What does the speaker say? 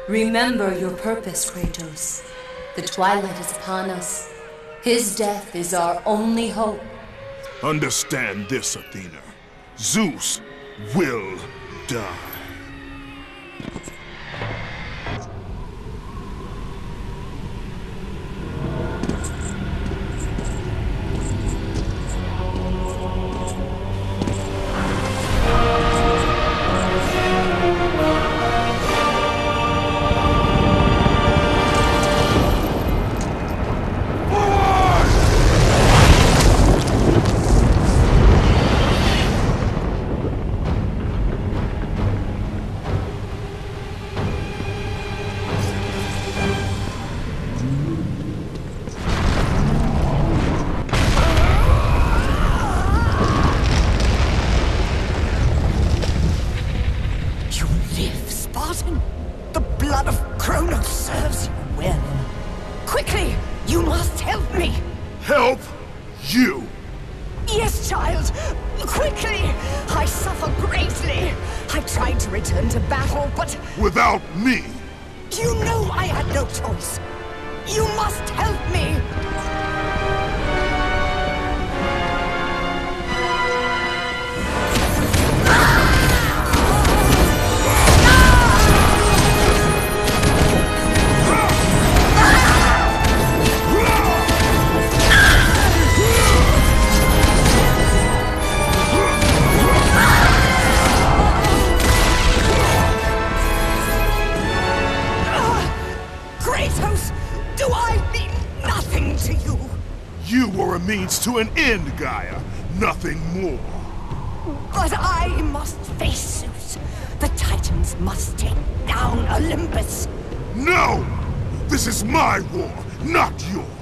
Remember your purpose, Kratos. The twilight is upon us. His death is our only hope. Understand this, Athena. Zeus will die. The blood of Kronos serves you well. Quickly, you must help me. Help you? Yes, child. Quickly! I suffer greatly. I tried to return to battle, but... Without me? You know I had no choice. You must help me. Do I mean nothing to you? You were a means to an end, Gaia. Nothing more. But I must face Zeus. The Titans must take down Olympus. No! This is my war, not yours.